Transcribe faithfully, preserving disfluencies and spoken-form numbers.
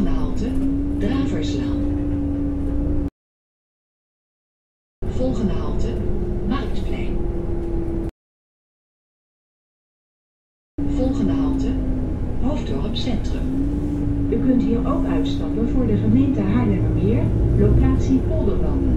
Volgende halte, Draverslaan. Volgende halte, Marktplein. Volgende halte, Hoofddorp Centrum. U kunt hier ook uitstappen voor de gemeente Haarlemmermeer, locatie Polderlanden.